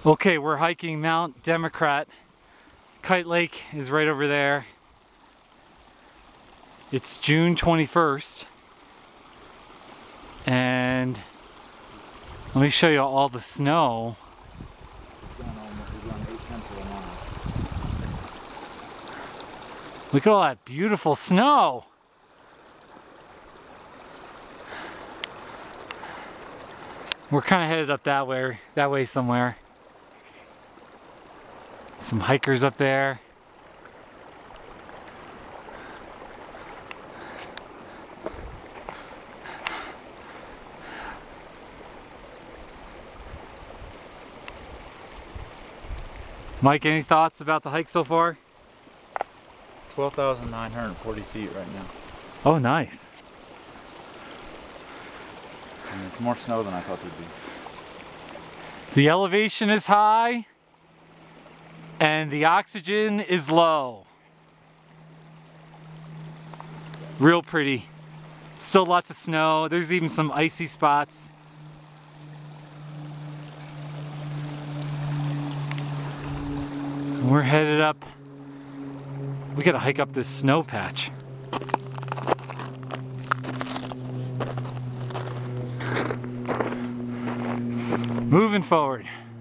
Okay, we're hiking Mount Democrat. Kite Lake is right over there. It's June 21st. And let me show you all the snow. Look at all that beautiful snow. We're kind of headed up that way somewhere. Some hikers up there. Mike, any thoughts about the hike so far? 12,940 feet right now. Oh, nice. And it's more snow than I thought there'd be. The elevation is high and the oxygen is low. Real pretty. Still lots of snow. There's even some icy spots. We're headed up. We gotta hike up this snow patch. Moving forward.